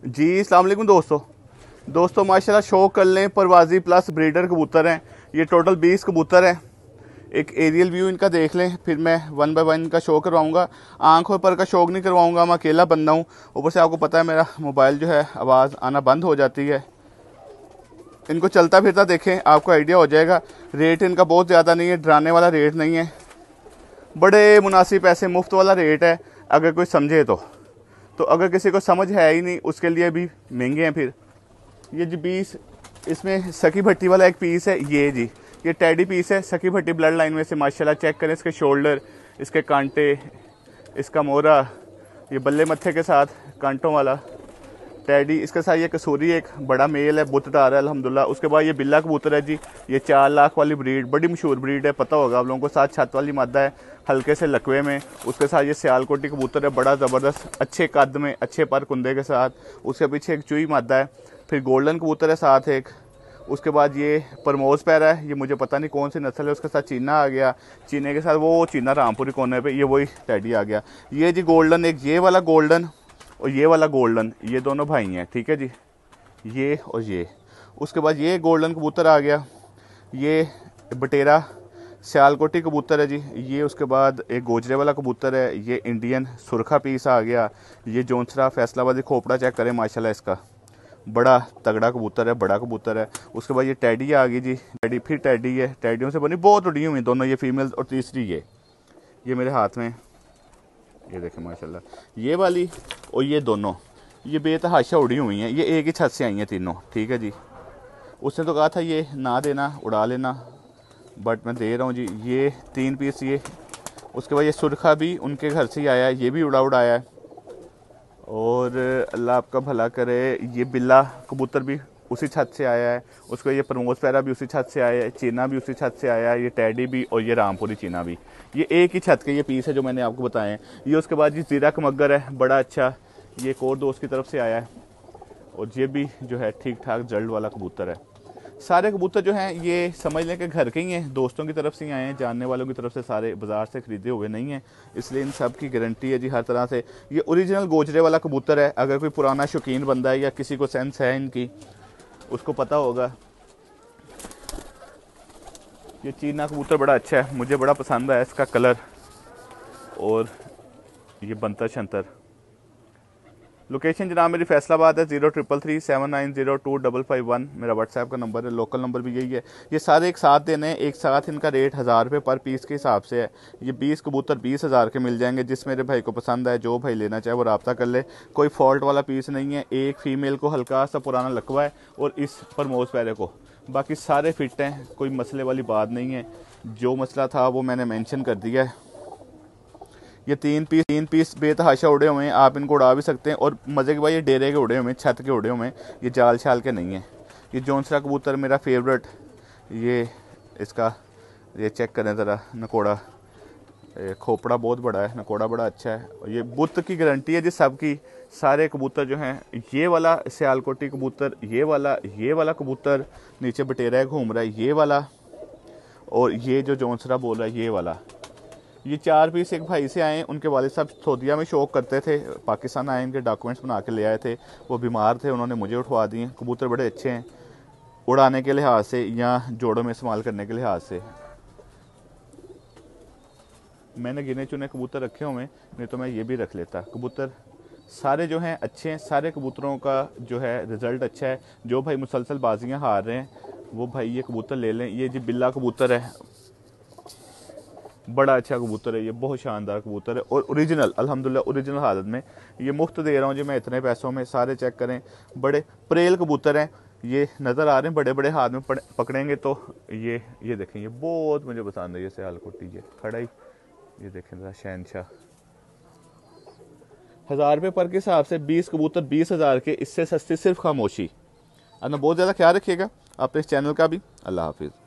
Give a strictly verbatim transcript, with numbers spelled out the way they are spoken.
जी अस्सलाम वालेकुम दोस्तों दोस्तों माशाल्लाह शौक कर लें परवाजी प्लस ब्रीडर कबूतर हैं। ये टोटल बीस कबूतर हैं। एक एरियल व्यू इनका देख लें, फिर मैं वन बाय वन इनका शो करवाऊंगा। आंखों पर का शौक नहीं करवाऊंगा, मैं अकेला बंदा हूँ। ऊपर से आपको पता है मेरा मोबाइल जो है आवाज़ आना बंद हो जाती है। इनको चलता फिरता देखें, आपको आइडिया हो जाएगा। रेट इनका बहुत ज़्यादा नहीं है, डराने वाला रेट नहीं है, बड़े मुनासिब पैसे, मुफ्त वाला रेट है अगर कोई समझे तो। तो अगर किसी को समझ है ही नहीं उसके लिए भी महंगे हैं। फिर ये जी बीस, इसमें सकी भट्टी वाला एक पीस है। ये जी ये टैडी पीस है सकी भट्टी ब्लड लाइन में से। माशाल्लाह चेक करें इसके शोल्डर, इसके कांटे, इसका मोरा, ये बल्ले मत्थे के साथ कांटों वाला टैडी। इसके साथ ये कसूरी एक बड़ा मेल है, बुतदार है अल्हम्दुलिल्लाह। उसके बाद ये बिल्ला कबूतर है जी, ये चार लाख वाली ब्रीड, बड़ी मशहूर ब्रीड है, पता होगा आप लोगों को। साथ छत वाली मादा है हल्के से लकवे में। उसके साथ ये सियालकोटी कबूतर है, बड़ा ज़बरदस्त, अच्छे कद में, अच्छे पर कुंदे के साथ। उसके पीछे एक चुई मादा है। फिर गोल्डन कबूतर है साथ एक। उसके बाद ये परमोज पैरा है, ये मुझे पता नहीं कौन सी नस्ल है। उसके साथ चीना आ गया, चीने के साथ वो चीना रामपुरी कोने पे, ये वही टैडी आ गया। ये जी गोल्डन, एक ये वाला गोल्डन और ये वाला गोल्डन, ये दोनों भाई हैं, ठीक है जी, ये और ये। उसके बाद ये गोल्डन कबूतर आ गया, ये बटेरा सियालकोटी कबूतर है जी, ये। उसके बाद एक गोजरे वाला कबूतर है, ये इंडियन सुरखा पीस आ गया। ये जोनसरा फैसलाबादी खोपड़ा चेक करें माशाल्लाह, इसका बड़ा तगड़ा कबूतर है, बड़ा कबूतर है। उसके बाद ये टैडी आ गई जी, टैडी, फिर टैडी है, टैडियों से बनी बहुत उड़ी हुई दोनों, ये फीमेल्स। और तीसरी ये ये मेरे हाथ में, ये देखें माशाल्लाह, ये वाली और ये दोनों, ये बेतहाशा उड़ी हुई हैं। ये एक ही छत से आई हैं तीनों, ठीक है जी। उसने तो कहा था ये ना देना, उड़ा लेना, बट मैं दे रहा हूँ जी। ये तीन पीस ये। उसके बाद ये सुरखा भी उनके घर से ही आया है, ये भी उड़ा उड़ाया है। और अल्लाह आपका भला करे, ये बिल्ला कबूतर भी उसी छत से आया है। उसको ये प्रमोद पैरा भी उसी छत से आया है, चीना भी उसी छत से आया है, ये टैडी भी और ये रामपुरी चीना भी। ये एक ही छत के ये पीस है जो मैंने आपको बताए हैं। ये उसके बाद ये जीरा कमगर है, बड़ा अच्छा, ये एक और दोस्त की तरफ से आया है। और ये भी जो है ठीक ठाक जल्द वाला कबूतर है। सारे कबूतर जो हैं ये समझ लें कि घर के ही हैं, दोस्तों की तरफ से ही आए हैं, जानने वालों की तरफ से, सारे बाज़ार से ख़रीदे हुए नहीं हैं। इसलिए इन सब की गारंटी है जी हर तरह से। ये ओरिजिनल गोजरे वाला कबूतर है। अगर कोई पुराना शौकीन बंदा है या किसी को सेंस है इनकी, उसको पता होगा। ये चीना कबूतर बड़ा अच्छा है, मुझे बड़ा पसंद है इसका कलर। और ये बंतर शंतर। लोकेशन जनाब मेरी फैसलाबाद है, zero triple three seven nine zero two double five one मेरा व्हाट्सएप का नंबर है। लोकल नंबर भी यही है। ये सारे एक साथ देने हैं, एक साथ इनका रेट हज़ार रुपये पर पीस के हिसाब से है। ये बीस कबूतर बीस हज़ार के मिल जाएंगे। जिस मेरे भाई को पसंद है, जो भाई लेना चाहे वो रब्ता कर ले। कोई फॉल्ट वाला पीस नहीं है। एक फ़ीमेल को हल्का सा पुराना लकवा है और इस प्रमोज पैरे को, बाकी सारे फिट हैं, कोई मसले वाली बात नहीं है। जो मसला था वो मैंने मेंशन कर दिया है। ये तीन पीस तीन पीस बेतहाशा उड़े हुए हैं, आप इनको उड़ा भी सकते हैं। और मज़े के भाई ये डेरे के उड़े हुए हैं, छत के उड़े हुए हैं, ये जाल छाल के नहीं हैं। ये जोनसरा कबूतर मेरा फेवरेट, ये इसका ये चेक करें ज़रा, नकोड़ा, खोपड़ा बहुत बड़ा है, नकोड़ा बड़ा अच्छा है। और ये बुत की गारंटी है जी सबकी। सारे कबूतर जो हैं, ये वाला सियालकोटी कबूतर, ये वाला ये वाला कबूतर नीचे बटेरा घूम रहा है, ये वाला, और ये जो जोनसरा बोल रहा है ये वाला। ये चार पीस एक भाई से आए, उनके वालिद साहब सऊदीया में शौक करते थे, पाकिस्तान आए, इनके डॉक्यूमेंट्स बना के ले आए थे। वो बीमार थे, उन्होंने मुझे उठवा दिए। कबूतर बड़े अच्छे हैं उड़ाने के लिहाज से या जोड़ों में इस्तेमाल करने के लिहाज से। मैंने गिने चुने कबूतर रखे हुए, नहीं तो मैं ये भी रख लेता। कबूतर सारे जो हैं अच्छे हैं, सारे कबूतरों का जो है रिज़ल्ट अच्छा है। जो भाई मुसलसल बाजियाँ हार रहे हैं वो भाई ये कबूतर ले लें। ये जी बिल्ला कबूतर है, बड़ा अच्छा कबूतर है, ये बहुत शानदार कबूतर है और ओरिजिनल, अल्हम्दुलिल्लाह ओरिजिनल हालत में। ये मुफ्त दे रहा हूँ जी मैं इतने पैसों में। सारे चेक करें, बड़े प्रेल कबूतर हैं, ये नज़र आ रहे हैं, बड़े बड़े हाथ में पकड़ेंगे तो ये ये देखें, ये बहुत मुझे पसंद है। ये सियालकोटी, ये खड़ा ही, ये देखें ज़रा शहनशाह। हज़ार रुपये पर के हिसाब से बीस कबूतर बीस हज़ार के, इससे सस्ती सिर्फ खामोशी। अपना बहुत ज़्यादा ख्याल रखिएगा, अपने इस चैनल का भी। अल्लाह हाफिज़।